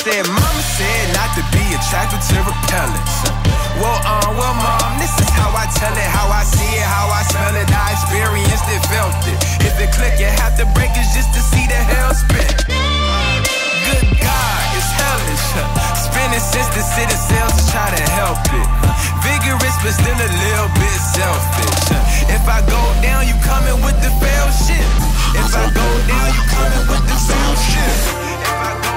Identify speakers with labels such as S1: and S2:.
S1: said, mama said not to be attracted to repellents. Well, mom, this is how I tell it, how I see it, how I smell it, I experienced it, felt it. If it click, you have to break it just to see the hell spin. Good God, it's hellish. Spinning since the city cells to try to help it. Vigorous, but still a little bit selfish. If I go down, you coming with the fail shit. If I go down, you coming with the fail shit. If I go